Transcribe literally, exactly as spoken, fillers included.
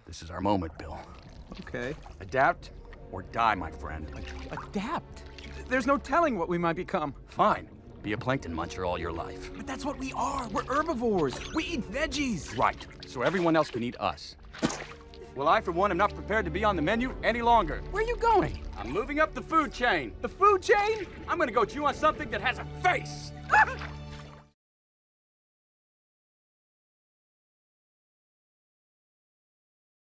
This is our moment, Bill. Okay. Adapt or die, my friend. Adapt? There's no telling what we might become. Fine. Be a plankton muncher all your life. But that's what we are. We're herbivores. We eat veggies. Right. So everyone else can eat us. Well, I, for one, am not prepared to be on the menu any longer. Where are you going? I'm moving up the food chain. The food chain? I'm gonna go chew on something that has a face.